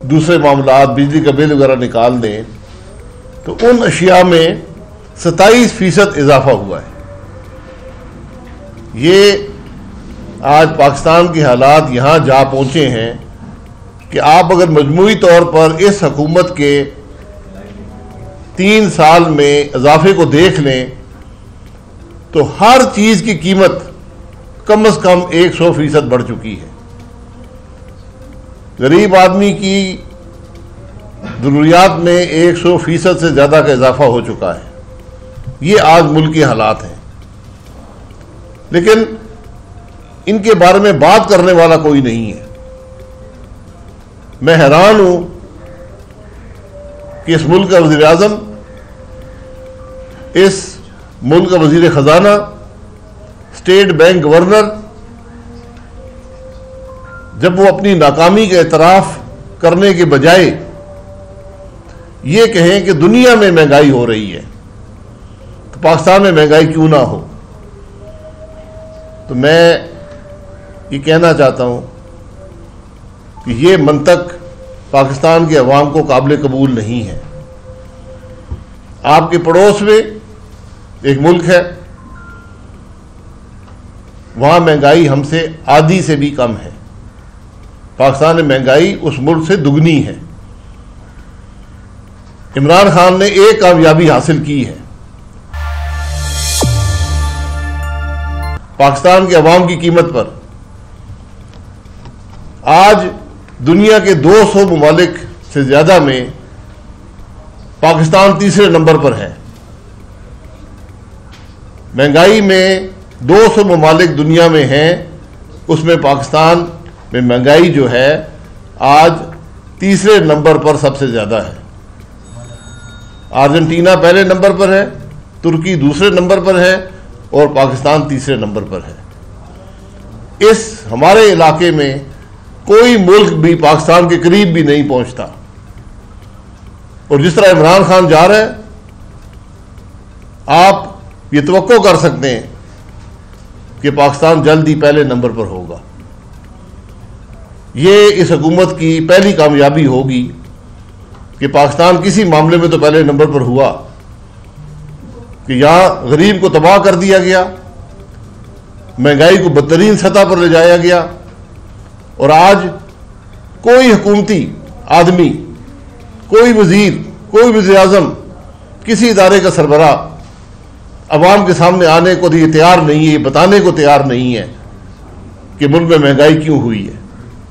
दूसरे मामलात, बिजली का बिल वगैरह निकाल दें तो उन अशिया में 27% इजाफा हुआ है। ये आज पाकिस्तान के हालात यहाँ जा पहुँचे हैं कि आप अगर मजमूई तौर पर इस हुकूमत के 3 साल में इजाफे को देख लें तो हर चीज़ की कीमत कम से कम 100% बढ़ चुकी है। गरीब आदमी की ज़रूरियात में 100% से ज़्यादा का इजाफा हो चुका है। ये आज मुल्क के हालात हैं, लेकिन इनके बारे में बात करने वाला कोई नहीं है। मैं हैरान हूं कि इस मुल्क का वज़ीर आज़म, इस मुल्क का वज़ीर ख़जाना, स्टेट बैंक गवर्नर, जब वो अपनी नाकामी का एतराफ़ करने के बजाय ये कहें कि दुनिया में महंगाई हो रही है तो पाकिस्तान में महंगाई क्यों ना हो। तो मैं ये कहना चाहता हूँ कि ये मंतक पाकिस्तान के अवाम को काबिल कबूल नहीं है। आपके पड़ोस में एक मुल्क है, वहाँ महंगाई हमसे आधी से भी कम है। पाकिस्तान में महंगाई उस मुल्क से दुगनी है। इमरान खान ने एक कामयाबी हासिल की है, पाकिस्तान के अवाम की कीमत पर आज दुनिया के 200 ममालिक से ज़्यादा में पाकिस्तान तीसरे नंबर पर है। महंगाई में 200 ममालिक दुनिया में हैं, उसमें पाकिस्तान में महंगाई जो है आज तीसरे नंबर पर सबसे ज़्यादा है। अर्जेंटीना पहले नंबर पर है, तुर्की दूसरे नंबर पर है और पाकिस्तान तीसरे नंबर पर है। इस हमारे इलाके में कोई मुल्क भी पाकिस्तान के करीब भी नहीं पहुंचता। और जिस तरह इमरान खान जा रहा है, आप ये तवक्को कर सकते हैं कि पाकिस्तान जल्द ही पहले नंबर पर होगा। ये इस हुकूमत की पहली कामयाबी होगी कि पाकिस्तान किसी मामले में तो पहले नंबर पर हुआ कि यहाँ गरीब को तबाह कर दिया गया, महंगाई को बदतरीन सतह पर ले जाया गया और आज कोई हुकूमती आदमी, कोई वजीर, कोई वज़ीर आज़म, किसी इदारे का सरबराह अवाम के सामने आने को ये तैयार नहीं है, बताने को तैयार नहीं है कि मुल्क में महंगाई क्यों हुई है।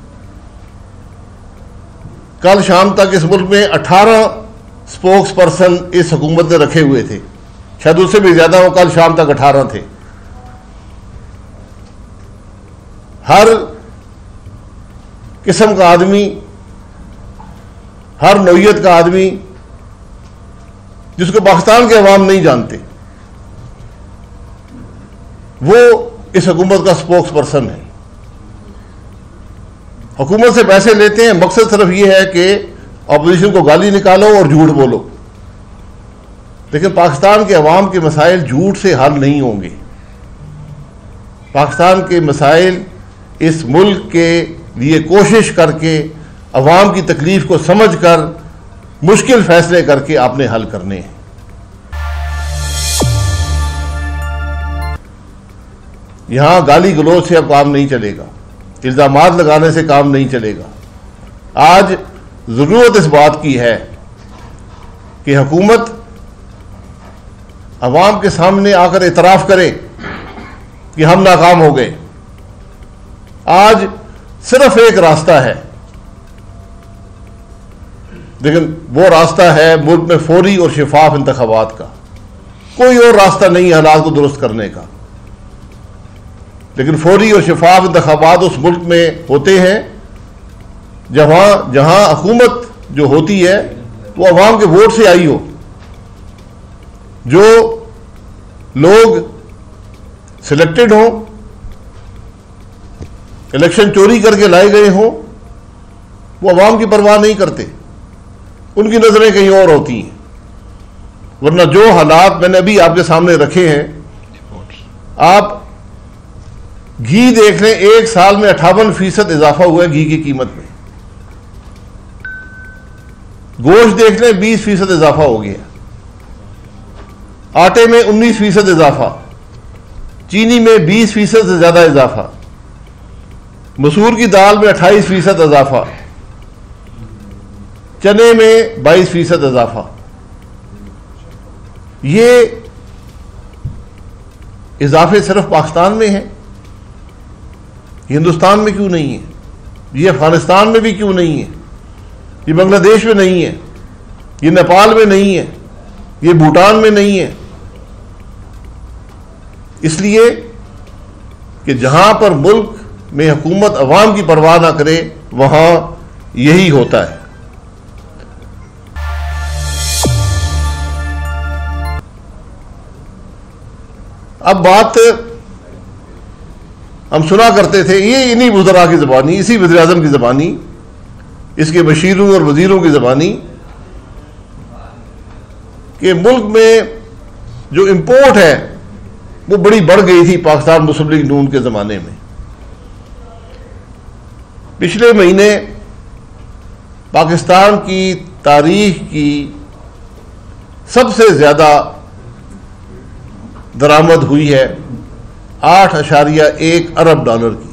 कल शाम तक इस मुल्क में 18 स्पोक्स पर्सन इस हुकूमत ने रखे हुए थे, शायद उससे भी ज्यादा हो। कल शाम तक 18 थे। हर किस्म का आदमी, हर नौइयत का आदमी जिसको पाकिस्तान के अवाम नहीं जानते, वो इस हुकूमत का स्पोक्स पर्सन है। हुकूमत से पैसे लेते हैं, मकसद सिर्फ ये है कि अपोजिशन को गाली निकालो और झूठ बोलो। लेकिन पाकिस्तान के अवाम के मसाइल झूठ से हल नहीं होंगे। पाकिस्तान के मसाइल इस मुल्क के लिए कोशिश करके, अवाम की तकलीफ को समझकर, मुश्किल फैसले करके आपने हल करने हैं। यहां गाली गलौज से अब काम नहीं चलेगा, इल्जामात लगाने से काम नहीं चलेगा। आज जरूरत इस बात की है कि हुकूमत अवाम के सामने आकर इतराफ करे कि हम नाकाम हो गए। आज सिर्फ एक रास्ता है, लेकिन वो रास्ता है मुल्क में फौरी और शफाफ इंतखाबात का। कोई और रास्ता नहीं है हालात को दुरुस्त करने का। लेकिन फौरी और शफाफ इंतखाबात उस मुल्क में होते हैं जहां हुकूमत जो होती है वो अवाम के वोट से आई हो। जो लोग सिलेक्टेड हों, इलेक्शन चोरी करके लाए गए हों, वो अवाम की परवाह नहीं करते, उनकी नजरें कहीं और होती हैं। वरना जो हालात मैंने अभी आपके सामने रखे हैं, आप घी देख लें, एक साल में 58% इजाफा हुआ है घी की कीमत में। गोश्त देख लें 20% इजाफा हो गया, आटे में 19% इजाफा, चीनी में 20% से ज्यादा इजाफा, मसूर की दाल में 28% इजाफा, चने में 22% इजाफा। ये इजाफे सिर्फ पाकिस्तान में हैं, हिंदुस्तान में क्यों नहीं है? ये अफगानिस्तान में भी क्यों नहीं है? ये बांग्लादेश में नहीं है, ये नेपाल में नहीं है, ये भूटान में नहीं है। इसलिए कि जहां पर मुल्क में हुकूमत अवाम की परवाह ना करे, वहां यही होता है। अब बात हम सुना करते थे, ये इन्हीं वज़रा की ज़बानी, इसी वज़ीर-ए-आज़म की ज़बानी, इसके बशीरों और वज़ीरों की ज़बानी, कि मुल्क में जो इंपोर्ट है वो बड़ी बढ़ गई थी पाकिस्तान मुस्लिम लीग नून के ज़माने में। पिछले महीने पाकिस्तान की तारीख की सबसे ज़्यादा दरामद हुई है 8.1 अरब डॉलर की।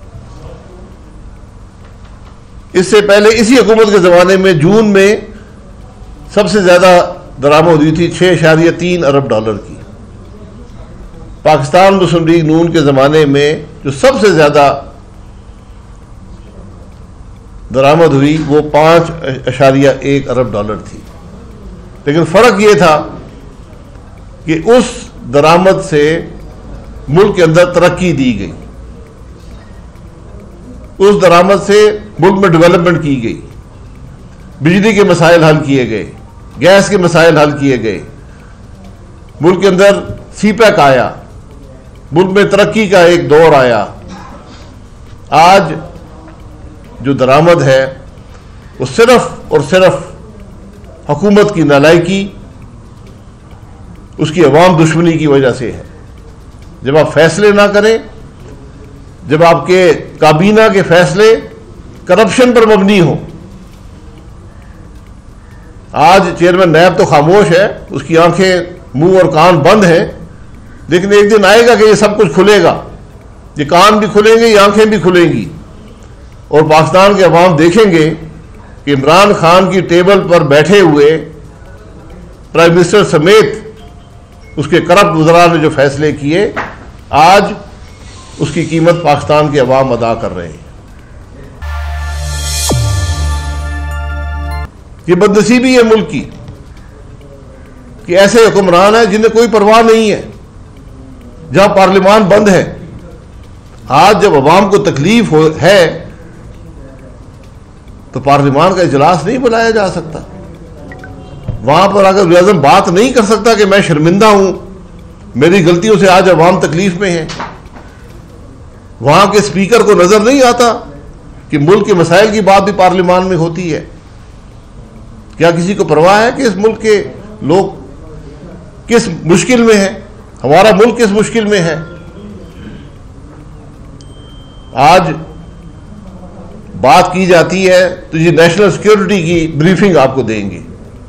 इससे पहले इसी हुकूमत के ज़माने में जून में सबसे ज़्यादा दरामद हुई थी 6.3 अरब डॉलर की। पाकिस्तान मुस्लिम लीग नून के ज़माने में जो सबसे ज़्यादा दरामद हुई वो 5.1 अरब डॉलर थी। लेकिन फ़र्क ये था कि उस दरामद से मुल्क के अंदर तरक्की दी गई, उस दरामद से मुल्क में डेवलपमेंट की गई, बिजली के मसाइल हल किए गए, गैस के मसाइल हल किए गए, मुल्क के अंदर सीपैक आया, मुल्क में तरक्की का एक दौर आया। आज जो दरामद है वो सिर्फ और सिर्फ हुकूमत की नालायकी, उसकी अवाम दुश्मनी की वजह से है। जब आप फैसले ना करें, जब आपके काबीना के फैसले करप्शन पर मबनी हो। आज चेयरमैन नैब तो खामोश है, उसकी आंखें, मुंह और कान बंद हैं, लेकिन एक दिन आएगा कि ये सब कुछ खुलेगा, ये कान भी खुलेंगे, ये आंखें भी खुलेंगी, और पाकिस्तान के अवाम देखेंगे कि इमरान खान की टेबल पर बैठे हुए प्राइम मिनिस्टर समेत उसके करप्ट वज़रा ने जो फैसले किए, आज उसकी कीमत पाकिस्तान के अवाम अदा कर रहे हैं। ये बदनसीबी है मुल्क की कि ऐसे हुक्मरान हैं जिन्हें कोई परवाह नहीं है, जहां पार्लियामान बंद है। आज जब अवाम को तकलीफ है तो पार्लियामान का इजलास नहीं बुलाया जा सकता। वहां पर अगर वज़ीर-ए-आज़म बात नहीं कर सकता कि मैं शर्मिंदा हूं, मेरी गलतियों से आज अवाम तकलीफ में है, वहां के स्पीकर को नजर नहीं आता कि मुल्क के मसाइल की बात भी पार्लियामान में होती है। क्या किसी को परवाह है कि इस मुल्क के लोग किस मुश्किल में हैं, हमारा मुल्क किस मुश्किल में है? आज बात की जाती है तो ये नेशनल सिक्योरिटी की ब्रीफिंग आपको देंगे।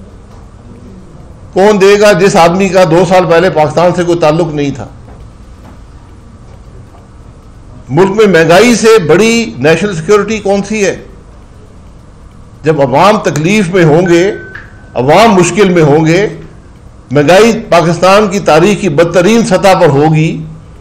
कौन देगा? जिस आदमी का 2 साल पहले पाकिस्तान से कोई ताल्लुक नहीं था। मुल्क में महंगाई से बड़ी नेशनल सिक्योरिटी कौन सी है? जब अवाम तकलीफ में होंगे, अवाम मुश्किल में होंगे, महंगाई पाकिस्तान की तारीख की बदतरीन सतह पर होगी,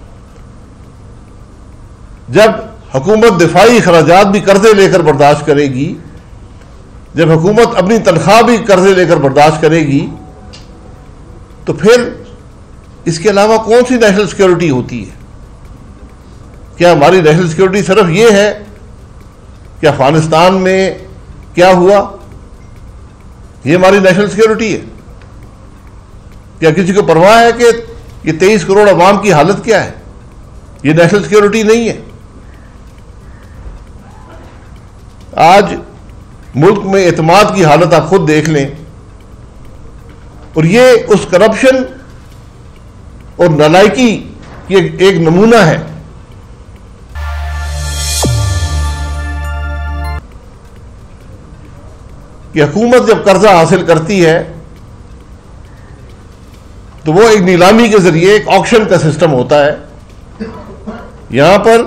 जब हुकूमत दिफाई खराजात भी कर्जे लेकर बर्दाश्त करेगी, जब हुकूमत अपनी तनख्वाह भी कर्जे लेकर बर्दाश्त करेगी, तो फिर इसके अलावा कौन सी नेशनल सिक्योरिटी होती है? क्या हमारी नेशनल सिक्योरिटी सिर्फ ये है कि अफगानिस्तान में क्या हुआ, ये हमारी नेशनल सिक्योरिटी है? क्या किसी को परवाह है कि ये 23 करोड़ अवाम की हालत क्या है? ये नेशनल सिक्योरिटी नहीं है। आज मुल्क में एतमाद की हालत आप खुद देख लें, और ये उस करप्शन और नालायकी की एक नमूना है। कि हुकूमत जब कर्जा हासिल करती है तो वो एक नीलामी के जरिए एक ऑक्शन का सिस्टम होता है। यहां पर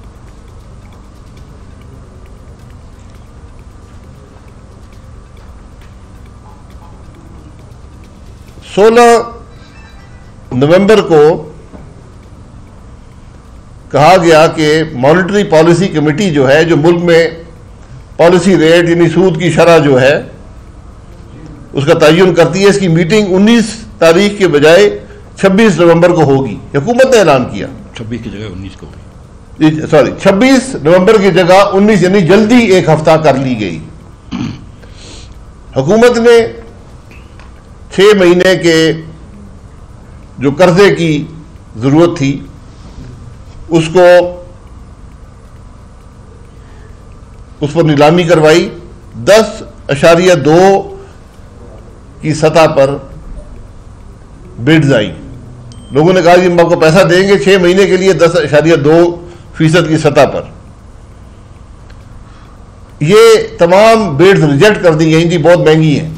नवंबर को कहा गया कि मॉनेटरी पॉलिसी कमेटी जो है, जो मुल्क में पॉलिसी रेट यानी सूद की शरह जो है उसका तयन करती है, इसकी मीटिंग 19 तारीख के बजाय 26 नवंबर को होगी। हुकूमत ने ऐलान किया 26 की जगह 19 को, 26 नवंबर की जगह 19 यानी जल्दी एक हफ्ता कर ली गई। हुकूमत ने 6 महीने के जो कर्जे की जरूरत थी उसको उस पर नीलामी करवाई। 10.2 की सतह पर बिड्स आई। लोगों ने कहा कि हम आपको पैसा देंगे 6 महीने के लिए 10.2% की सतह पर। ये तमाम बिड्स रिजेक्ट कर दी गई थी, बहुत महंगी हैं।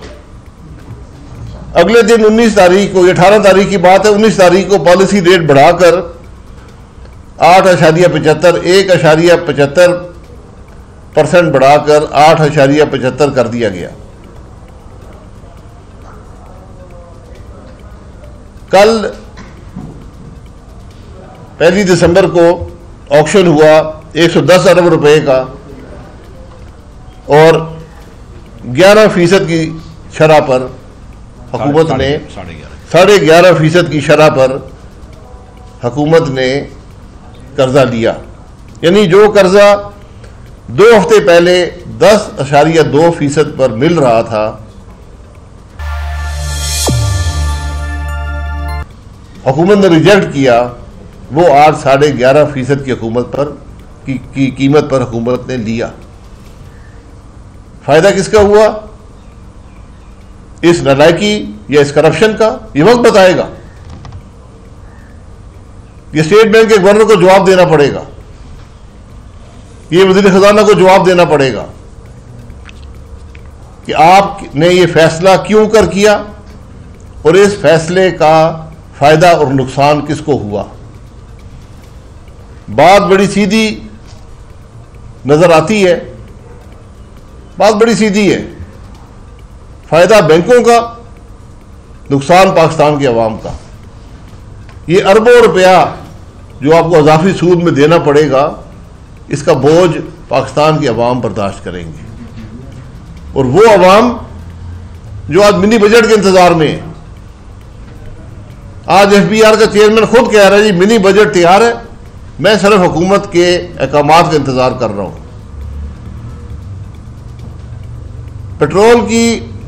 अगले दिन 19 तारीख को, 18 तारीख की बात है, 19 तारीख को पॉलिसी रेट बढ़ाकर 8.75 1.75% बढ़ाकर 8.75 कर दिया गया। कल 1 दिसंबर को ऑक्शन हुआ 110 अरब रुपए का और 11% की शरह पर हुकूमत ने 11.5% की शरह पर हुकूमत ने कर्जा लिया। यानी जो कर्जा 2 हफ्ते पहले 10.2% पर मिल रहा था, हुकूमत ने रिजेक्ट किया, वो आज 11.5% की हुकूमत पर की कीमत पर हुकूमत ने लिया। फायदा किसका हुआ? इस नालायकी या इस करप्शन का ये वक्त बताएगा। ये स्टेट बैंक के गवर्नर को जवाब देना पड़ेगा, ये वज़ीर खजाना को जवाब देना पड़ेगा कि आपने ये फैसला क्यों कर किया और इस फैसले का फायदा और नुकसान किसको हुआ। बात बड़ी सीधी नजर आती है, बात बड़ी सीधी है। फायदा बैंकों का, नुकसान पाकिस्तान की आवाम का। ये अरबों रुपया जो आपको अजाफी सूद में देना पड़ेगा, इसका बोझ पाकिस्तान की आवाम बर्दाश्त करेंगे। और वो आवाम जो आज मिनी बजट के इंतजार में है। आज FBR का चेयरमैन खुद कह रहा है जी मिनी बजट तैयार है, मैं सिर्फ हुकूमत के अहकामात का इंतजार कर रहा हूं। पेट्रोल की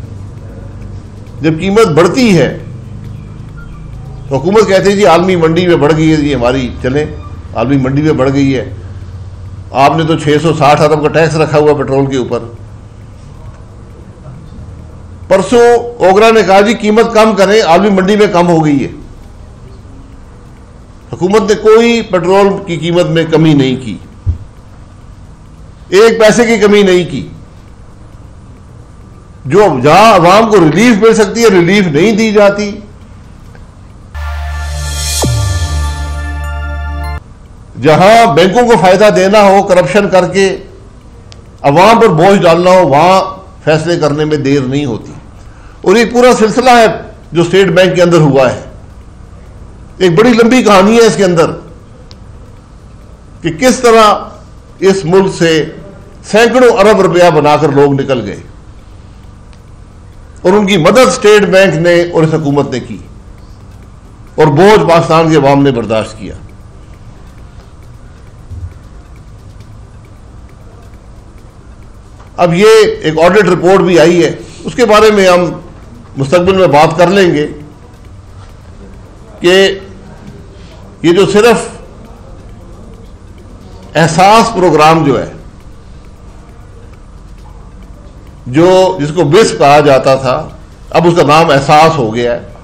जब कीमत बढ़ती है तो हुकूमत कहती है जी आलमी मंडी में बढ़ गई है, जी हमारी चले आलमी मंडी में बढ़ गई है। आपने तो 660 अरब का टैक्स रखा हुआ पेट्रोल के ऊपर। परसों ओगरा ने कहा जी कीमत कम करें, आलमी मंडी में कम हो गई है। हुकूमत ने कोई पेट्रोल की कीमत में कमी नहीं की, 1 पैसे की कमी नहीं की। जो जहां अवाम को रिलीफ मिल सकती है रिलीफ नहीं दी जाती। जहां बैंकों को फायदा देना हो करप्शन करके अवाम पर बोझ डालना हो, वहां फैसले करने में देर नहीं होती। और ये पूरा सिलसिला है जो स्टेट बैंक के अंदर हुआ है, एक बड़ी लंबी कहानी है इसके अंदर कि किस तरह इस मुल्क से सैकड़ों अरब रुपया बनाकर लोग निकल गए और उनकी मदद स्टेट बैंक ने और इस हुकूमत ने की और बोझ पाकिस्तान के अवाम ने बर्दाश्त किया। अब ये एक ऑडिट रिपोर्ट भी आई है, उसके बारे में हम मुस्तकबिल में बात कर लेंगे कि ये जो सिर्फ एहसास प्रोग्राम जो है, जो जिसको बिस्प कहा जाता था, अब उसका नाम एहसास हो गया है।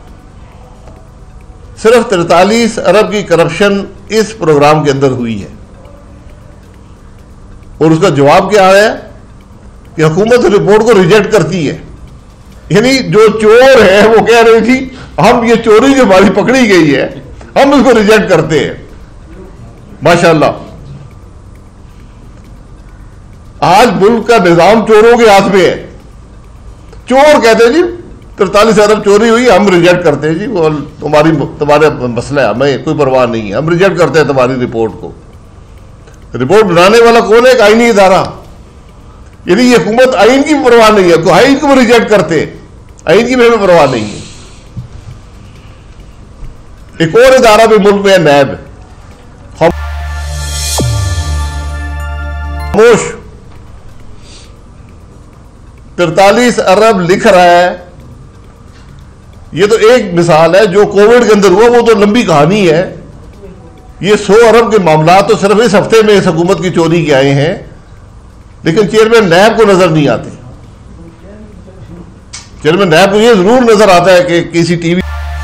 सिर्फ 43 अरब की करप्शन इस प्रोग्राम के अंदर हुई है और उसका जवाब क्या आया कि कि हुकूमत रिपोर्ट को रिजेक्ट करती है। यानी जो चोर है वो कह रहे थी हम ये चोरी जो हमारी पकड़ी गई है हम इसको रिजेक्ट करते हैं। माशाल्लाह, आज मुल्क का निजाम चोरों के हाथ में है। चोर कहते हैं जी 43 अरब चोरी हुई, हम रिजेक्ट करते हैं जी, वो तुम्हारा मसला है, हमें कोई परवाह नहीं है, हम रिजेक्ट करते हैं तुम्हारी रिपोर्ट को। रिपोर्ट बनाने वाला कौन है? एक आईनी इदारा। यदि ये हुकूमत आइन की परवाह नहीं है तो आइन को रिजेक्ट करते, आइन की भी हमें परवाह नहीं है। एक और इदारा भी मुल्क में है, नैब। खामोश 43 अरब लिख रहा है। ये तो एक मिसाल है, जो कोविड के अंदर हुआ वो तो लंबी कहानी है। ये 100 अरब के मामला तो सिर्फ इस हफ्ते में इस हुकूमत की चोरी के आए हैं, लेकिन चेयरमैन नैब को नजर नहीं आते। चेयरमैन नैब को ये जरूर नजर आता है कि किसी टीवी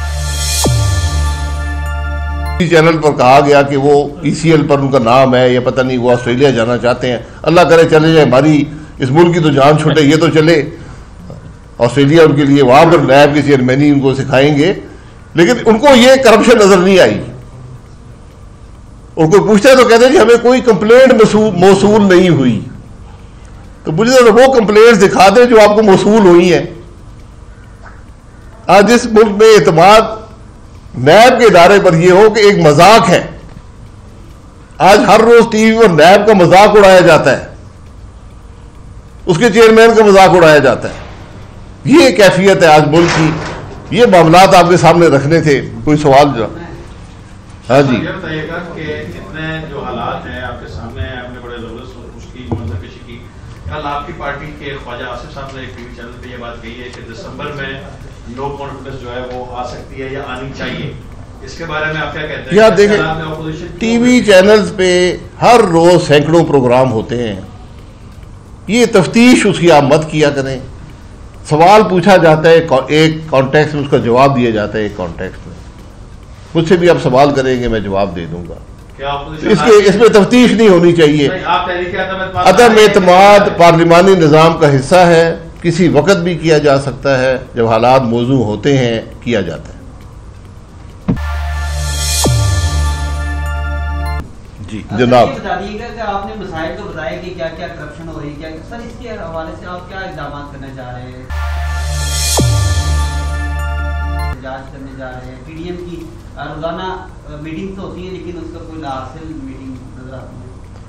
चैनल पर कहा गया कि वो ECL पर उनका नाम है, या पता नहीं वो ऑस्ट्रेलिया जाना चाहते हैं। अल्लाह करे चले जाए, हमारी इस मुल्क की तो जान छूटे, ये तो चले ऑस्ट्रेलिया उनके लिए, वहां पर नैब के चेयरमैन उनको सिखाएंगे। लेकिन उनको ये करप्शन नजर नहीं आई। और कोई पूछता है तो कहते हैं जी हमें कोई कंप्लेंट मौसूल नहीं हुई। तो मुझे तो वो कंप्लेंट्स दिखा दें जो आपको मौसूल हुई है। आज इस मुल्क में एतमाद नैब के इदारे पर यह हो कि एक मजाक है। आज हर रोज टीवी पर नैब का मजाक उड़ाया जाता है, उसके चेयरमैन का मजाक उड़ाया जाता है। ये कैफियत है आज मुल्क की। ये मामलात आपके सामने रखने थे। कोई सवाल जो? हाँ जी, ये बताइएगा कि इतने जो हालात हैं आपके सामने, आपने बड़े जबरदस्त उसकी मंजरकशी की। कल आपकी पार्टी के ख्वाजा आसिफ साहब ने एक टीवी चैनल पे ये बात कही है कि दिसंबर में नो कॉन्फिडेंस जो है वो आ सकती है या आनी चाहिए। इसके बारे में आप क्या कहते हैं? या देखें, टीवी चैनल्स पे हर रोज सैकड़ों प्रोग्राम होते हैं। ये तफ्तीश उसकी आप मत किया करें। सवाल पूछा जाता है एक कॉन्टेक्स्ट में, उसका जवाब दिया जाता है एक कॉन्टेक्स्ट में। मुझसे भी आप सवाल करेंगे, मैं जवाब दे दूंगा। इसमें तफ्तीश नहीं होनी चाहिए। अदम एतमाद पार्लिमानी निज़ाम का हिस्सा है, किसी वक्त भी किया जा सकता है, जब हालात मौजू होते हैं किया जाता है। जी जनाब, बता दीजिएगा कि आपने मसाइल तो बताया कि क्या क्या करप्शन हो रही है, क्या सर इसके हवाले से आप क्या इक़दाम करना चाह रहे हैं? जांच करने जा रहे हैं। PDM की रोजाना मीटिंग तो होती है, लेकिन उसका कोई लाहासिल मीटिंग नजर आती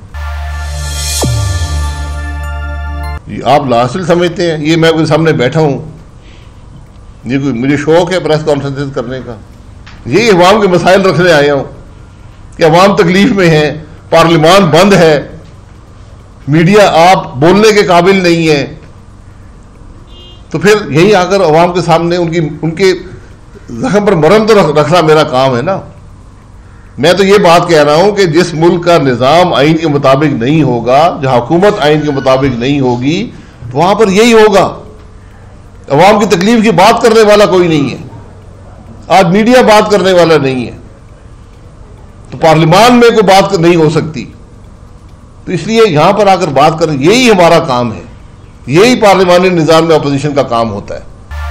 है। आप लाहासिल समझते हैं? ये मैं आपके सामने बैठा हूँ, ये कोई मुझे शौक है प्रेस कॉन्फ्रेंस करने का? यही अवाम के मसाइल रखने आया हूँ कि अवाम तकलीफ में है, पार्लियामान बंद है, मीडिया आप बोलने के काबिल नहीं है। तो फिर यही आकर अवाम के सामने उनके जख्म पर मरहम तो रखना मेरा काम है ना। मैं तो ये बात कह रहा हूं कि जिस मुल्क का निज़ाम आइन के मुताबिक नहीं होगा, जहां हुकूमत आइन के मुताबिक नहीं होगी, वहां पर यही होगा। अवाम की तकलीफ की बात करने वाला कोई नहीं है। आज मीडिया बात करने वाला नहीं है, तो पार्लियामान में कोई बात नहीं हो सकती। तो इसलिए यहां पर आकर बात करें, यही हमारा काम है, यही पार्लियामानी निज़ाम में अपोजिशन का काम होता है।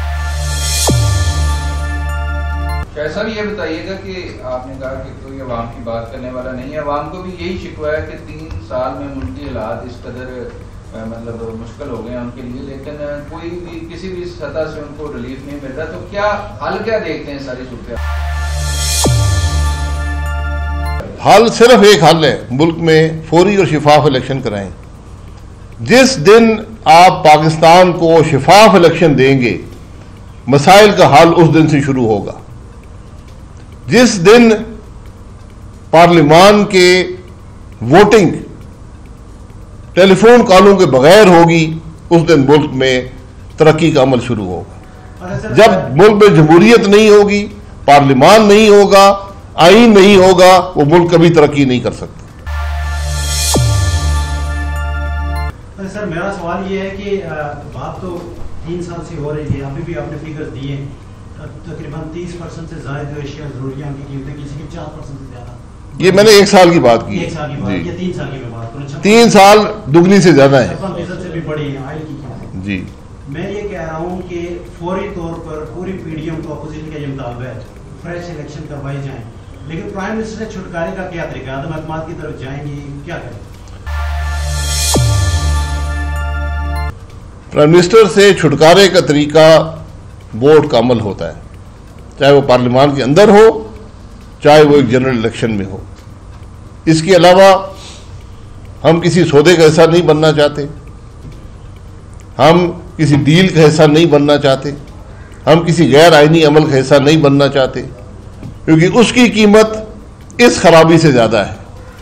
सर ये बताइएगा कि आपने कहा कि कोई अवाम की बात करने वाला नहीं है। अवाम को भी यही शिकवा है कि 3 साल में मुल्की हालात इस कदर मतलब मुश्किल हो गए उनके लिए, लेकिन कोई भी किसी भी सतह से उनको रिलीफ नहीं मिल रहा। तो क्या हल क्या देखते हैं सारी सूरत? हल सिर्फ एक हल है, मुल्क में फौरी और शिफाफ इलेक्शन कराएं। जिस दिन आप पाकिस्तान को शिफाफ इलेक्शन देंगे, मसाइल का हल उस दिन से शुरू होगा। जिस दिन पार्लियामान के वोटिंग टेलीफोन कॉलों के बगैर होगी, उस दिन मुल्क में तरक्की का अमल शुरू होगा। जब मुल्क में जमहूरियत नहीं होगी, पार्लियामान नहीं होगा, आईन नहीं होगा, वो मुल्क कभी तरक्की नहीं कर सकता। सर मेरा सवाल ये है कि बात तो 3 साल से हो रही है, अभी भी आपने फिगर्स दिए, तकरीबन 30% से ज्यादा जो एशिया जरूरियां की कीमतें, किसी की 4% से ज्यादा। ये मैंने 1 साल की बात की, 1 साल की बात, 3 साल की बात करूं, 3 साल दुगनी से ज्यादा है। 56% से भी बड़ी है ऑयल की जी मैं ये कह रहा हूँ कि फौरी तौर पर पूरी पीडीएम को अपोजिशन का ये मुतालबा है फ्रेश इलेक्शन करवाई जाए, लेकिन प्राइम मिनिस्टर से छुटकारे का क्या तरीका है? आदम अहमद की तरफ जाएंगे, क्या करें? प्राइम मिनिस्टर से छुटकारे का तरीका वोट का अमल होता है, चाहे वो पार्लियामान के अंदर हो, चाहे वो एक जनरल इलेक्शन में हो। इसके अलावा हम किसी सौदे का हिस्सा नहीं बनना चाहते, हम किसी डील का हिस्सा नहीं बनना चाहते, हम किसी गैर आईनी अमल का हिस्सा नहीं बनना चाहते, क्योंकि उसकी कीमत इस खराबी से ज़्यादा है।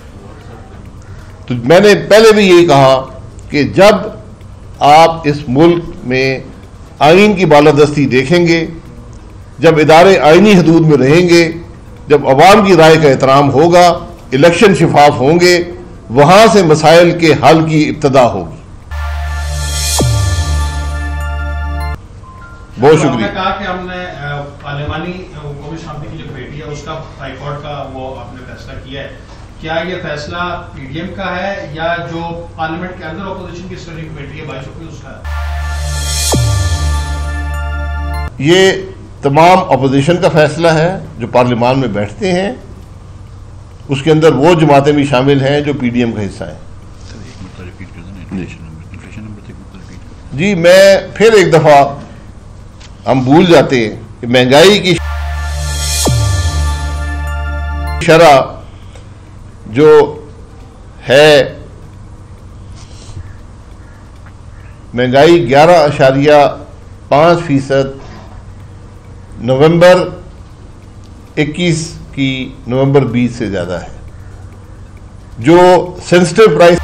तो मैंने पहले भी यही कहा कि जब आप इस मुल्क में आइन की बालादस्ती देखेंगे, जब इदारे आइनी हदूद में रहेंगे, जब अवाम की राय का एहतराम होगा, इलेक्शन शिफाफ होंगे, वहां से मसाइल के हल की इब्तदा होगी। बहुत शुक्रिया। आपने कहा कि हमने पार्लियामानी कौमी शांति की जो कमेटी है उसका हाईकोर्ट का वो आपने फैसला किया है, क्या ये फैसला पीडीएम का है या जो पार्लियामेंट के अंदर अपोजिशन की स्टडी कमेटी है 22 उसका है? ये तमाम अपोजिशन का फैसला है जो पार्लियामान में बैठते हैं, उसके अंदर वो जमातें भी शामिल हैं जो पीडीएम का हिस्सा हैं। जी मैं फिर एक दफ़ा, हम भूल जाते हैं कि महंगाई की शरह जो है, महंगाई 11.5% नवंबर 21 की नवंबर 20 से ज़्यादा है। जो सेंसिटिव प्राइस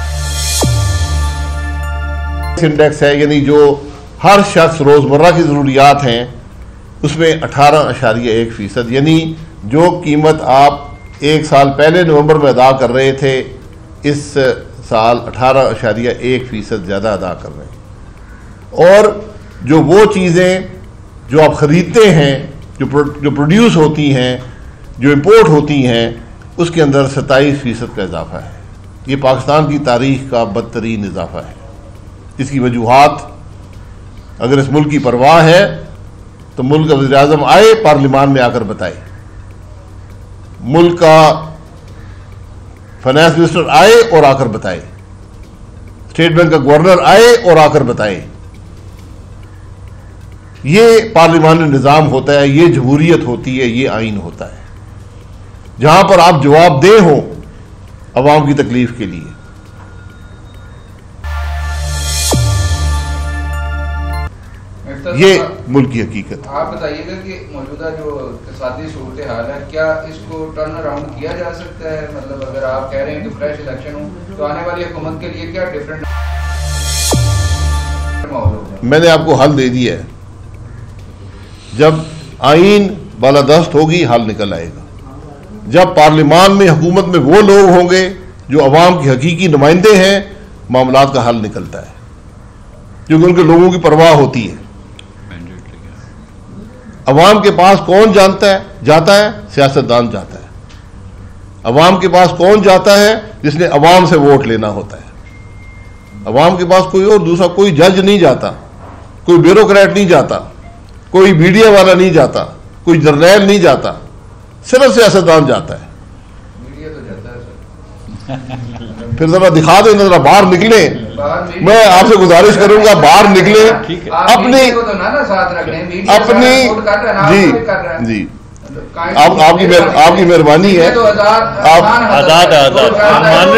इंडेक्स है, यानी जो हर शख्स रोज़मर्रा की ज़रूरियात हैं, उसमें 18.1%, यानी जो कीमत आप एक साल पहले नवंबर में अदा कर रहे थे, इस साल 18.1% ज़्यादा अदा कर रहे हैं। और जो वो चीज़ें जो आप ख़रीदते हैं, जो प्रोड्यूस होती हैं, जो इंपोर्ट होती हैं, उसके अंदर 27% का इजाफा है। ये पाकिस्तान की तारीख़ का बदतरीन इजाफा है। इसकी वजूहात, अगर इस मुल्क की परवाह है तो मुल्क का वज़ीर-ए-आज़म आए, पार्लियामान में आकर बताए, मुल्क का फाइनेंस मिनिस्टर आए और आकर बताए, स्टेट बैंक का गवर्नर आए और आकर बताए। ये पार्लियामानी निज़ाम होता है, ये जमहूरियत होती है, ये आइन होता है, जहां पर आप जवाबदेह हो अवाम की तकलीफ के लिए। ये मुल्क की हकीकत। आप बताइएगा कि मौजूदा जो इक़्तिसादी सूरत हाल है, क्या इसको टर्न अराउंड किया जा सकता है? मतलब अगर आप कह रहे हैं कि फ्रेश इलेक्शन हो, तो आने वाली हुकूमत के लिए क्या डिफरेंट माहौल होगा? मैंने आपको हल दे दिया है। जब आइन बालादस्त होगी, हल निकल आएगा। जब पार्लियामान में, हुकूमत में वो लोग होंगे जो अवाम के हकीकी नुमाइंदे हैं, मामलात का हल निकलता है, क्योंकि उनके लोगों की परवाह होती है। अवाम के पास कौन जाता है? सियासतदान जाता है। अवाम के पास कौन जाता है? जिसने अवाम से वोट लेना होता है। अवाम के पास कोई और दूसरा कोई जज नहीं जाता, कोई ब्यूरोक्रेट नहीं जाता, कोई मीडिया वाला नहीं जाता, कोई जर्नैल नहीं जाता, सिर्फ सियासतदान जाता है। मीडिया तो जाता है सर। फिर जरा दिखा दो, जरा बाहर निकले। मैं आपसे गुजारिश करूंगा, बाहर निकले, अपनी जी आपकी मेहरबानी है।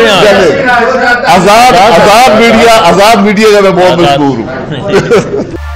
आजाद मीडिया का मैं बहुत मशहूर हूँ।